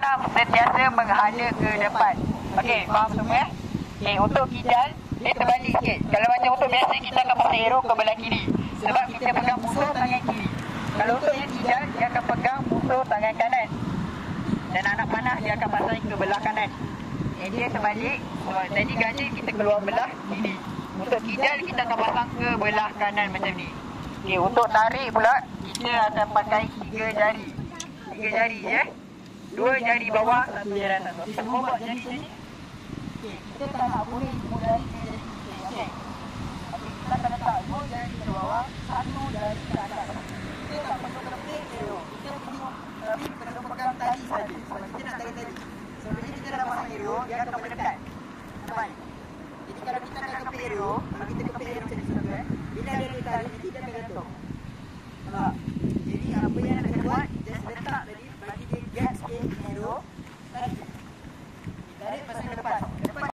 tangan sentiasa menghadap ke depan. Okey, faham semua? Okey, untuk kidal, dia terbalik sikit. Kalau macam untuk biasa, kita akan pasang arrow ke belah kiri. Sebab kita pegang musuh tangan kiri. Kalau untuk yang kidal, dia akan pegang musuh tangan kanan. Dan anak panah, dia akan pasang ke belah kanan. Dia terbalik. Jadi gajah kita keluar belah kiri. Untuk kidal, kita akan pasang ke belah kanan macam ni. Okey, untuk tarik pula, kita akan pakai 3 jari. 3 jari ya. 2 jari bawah, 1 jari atas. Okey, semua buat jari sini. Okey, kita tak nak boleh 2 jari ke jari kita. Okey. Okey, kita akan letak 2 jari ke bawah, 1 jari ke atas. Kita tak perlu keping arrow. Kita perlu pegang tali saja. Sebab kita nak tarik tali. Sebenarnya kita dah pasang arrow, dia akan mendekat. Nampak? Jadi kalau kita akan keping arrow, kalau kita keping arrow macam ni kan, bila ada di tali, kita akan gantung. Nampak? Jadi apa yang nak kena buat, just letak tadi, bagi dia gap sikit arrow, tarik. Tarik pasang ke depan.